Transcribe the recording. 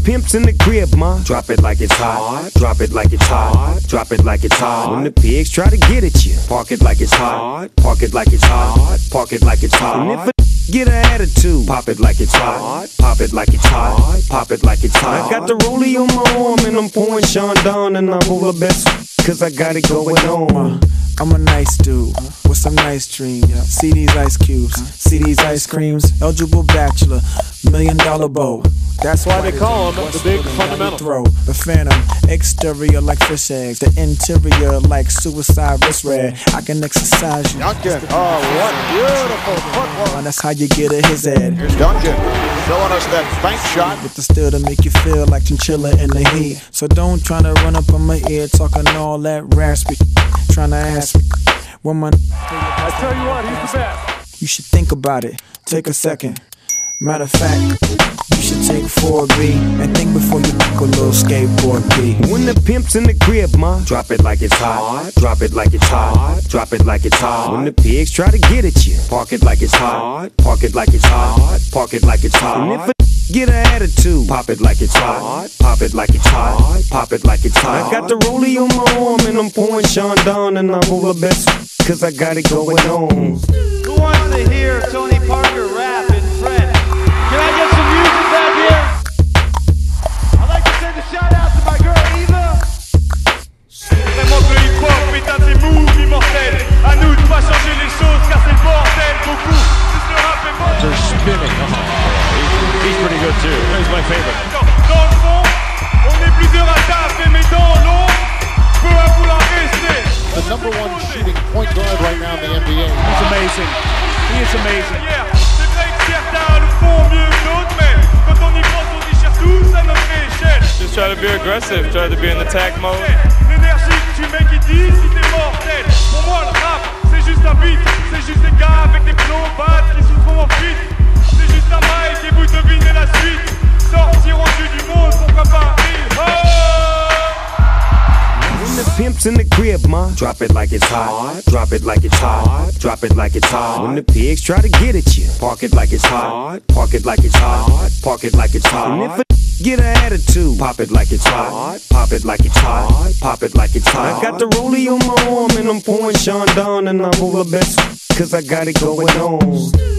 pimp's in the crib, ma, drop it like it's hot. Drop it like it's hot. Drop it like it's hot. When the pigs try to get at you, park it like it's hot. Park it like it's hot. Park it like it's hot. And if a get an attitude, pop it like it's hot. Pop it like it's hot. Pop it like it's hot. I got the rollie on my arm and I'm pouring Sean Don and I roll the best, cause I got it going on. I'm a nice dude with some nice dreams. See these ice cubes, see these ice creams. Eligible bachelor, $1 million bow. That's why they call him the big fundamental. Throw the phantom, exterior like fish eggs, the interior like suicide wrist red. I can exercise you. Duncan, oh what beautiful footwork. That's how you get a his head. Here's Duncan showing us that bank shot. With the still to make you feel like chinchilla in the heat. So don't try to run up on my ear talking all that raspy. Trying to ask me when my I tell you what, he's the best. You should think about it, take a second. Matter of fact, you should take 4B and think before you make a little skateboard B. When the pimp's in the crib, ma, drop it like it's hot. Drop it like it's hot. Drop it like it's hot. When the pigs try to get at you, park it like it's hot. Park it like it's hot. Park it like it's hot. And if a get an attitude, pop it like it's hot. Pop it like it's hot. Pop it like it's hot. I got the rollie on my arm and I'm pouring Sean Don and I roll the best, cause I got it going on. Who wants to hear Tony Parker rap in French? Can I get some music back here? I'd like to send a shout out to my girl Eva. Vraiment de hip-hop, méta tes moves immortels. À nous de pas changer les choses, car c'est le bordel. Beaucoup, c'est le rap est mort. They're spinning. He's pretty good too. He's my favorite. Dans le fond, on est plusieurs à taper, mais dans l'ombre, peu à vouloir rester. The number one shooting point guard right now in the NBA. He's amazing. He is amazing. Yeah, c'est vrai que certains le font mieux que d'autres, mais quand on y pense, on y cherche tous à notre échelle. Just try to be aggressive, try to be in attack mode. L'énergie que tu mets qui dit si t'es mortel. Pour moi, le rap, c'est juste un beat. C'est juste des gars avec des plombs battes qui se font en fit. C'est juste un mic et vous devinez la suite. Sortir au dessus du monde, pourquoi pas When the pimp's in the crib, ma, drop it like it's hot. Drop it like it's hot. Drop it like it's hot. When the pigs try to get at you, park it like it's hot. Park it like it's hot. Park it like it's hot. And if a get an attitude, pop it like it's hot. Pop it like it's hot. Pop it like it's hot. I got the rollie on my arm and I'm pouring Sean Don and I roll the best, cause I got it going on.